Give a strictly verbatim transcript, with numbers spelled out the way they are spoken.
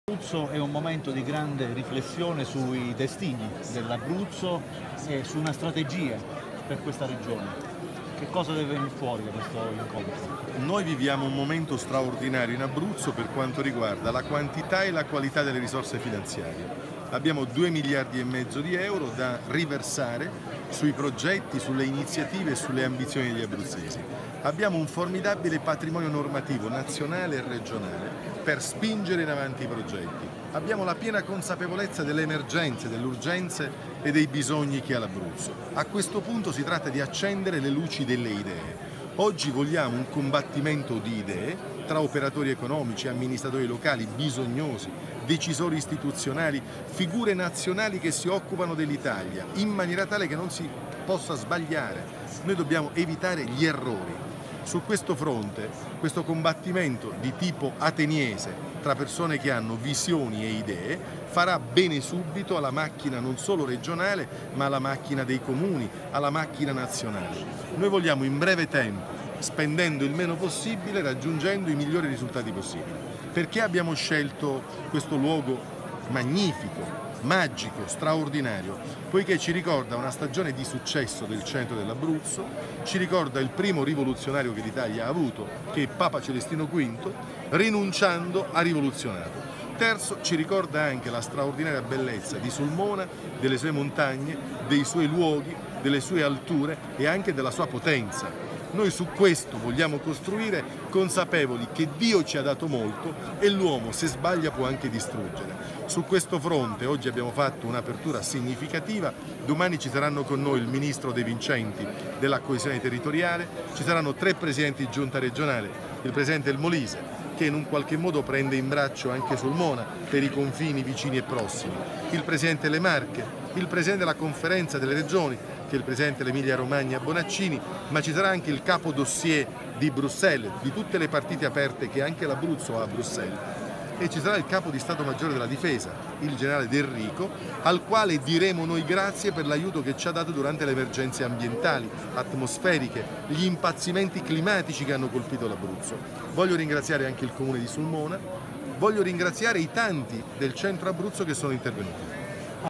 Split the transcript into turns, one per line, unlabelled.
L'Abruzzo è un momento di grande riflessione sui destini dell'Abruzzo e su una strategia per questa regione. Che cosa deve venire fuori da questo incontro?
Noi viviamo un momento straordinario in Abruzzo per quanto riguarda la quantità e la qualità delle risorse finanziarie. Abbiamo due miliardi e mezzo di euro da riversare sui progetti, sulle iniziative e sulle ambizioni degli abruzzesi. Abbiamo un formidabile patrimonio normativo nazionale e regionale per spingere in avanti i progetti. Abbiamo la piena consapevolezza delle emergenze, delle urgenze e dei bisogni che ha l'Abruzzo. A questo punto si tratta di accendere le luci delle idee. Oggi vogliamo un combattimento di idee tra operatori economici, amministratori locali, bisognosi, decisori istituzionali, figure nazionali che si occupano dell'Italia, in maniera tale che non si possa sbagliare. Noi dobbiamo evitare gli errori. Su questo fronte, questo combattimento di tipo ateniese tra persone che hanno visioni e idee farà bene subito alla macchina non solo regionale, ma alla macchina dei comuni, alla macchina nazionale. Noi vogliamo in breve tempo, spendendo il meno possibile, raggiungendo i migliori risultati possibili. Perché abbiamo scelto questo luogo magnifico, magico, straordinario? Poiché ci ricorda una stagione di successo del centro dell'Abruzzo, ci ricorda il primo rivoluzionario che l'Italia ha avuto, che è Papa Celestino quinto, rinunciando ha rivoluzionato. Terzo, ci ricorda anche la straordinaria bellezza di Sulmona, delle sue montagne, dei suoi luoghi, delle sue alture e anche della sua potenza. Noi su questo vogliamo costruire, consapevoli che Dio ci ha dato molto e l'uomo, se sbaglia, può anche distruggere. Su questo fronte oggi abbiamo fatto un'apertura significativa, domani ci saranno con noi il Ministro De Vincenti della coesione territoriale, ci saranno tre Presidenti di Giunta regionale, il Presidente del Molise, che in un qualche modo prende in braccio anche Sulmona per i confini vicini e prossimi, il Presidente delle Marche, il Presidente della Conferenza delle Regioni, che è il Presidente dell'Emilia Romagna Bonaccini, ma ci sarà anche il capo dossier di Bruxelles, di tutte le partite aperte che anche l'Abruzzo ha a Bruxelles, e ci sarà il capo di Stato Maggiore della Difesa, il generale Del Rico, al quale diremo noi grazie per l'aiuto che ci ha dato durante le emergenze ambientali, atmosferiche, gli impazzimenti climatici che hanno colpito l'Abruzzo. Voglio ringraziare anche il comune di Sulmona, voglio ringraziare i tanti del centro Abruzzo che sono intervenuti.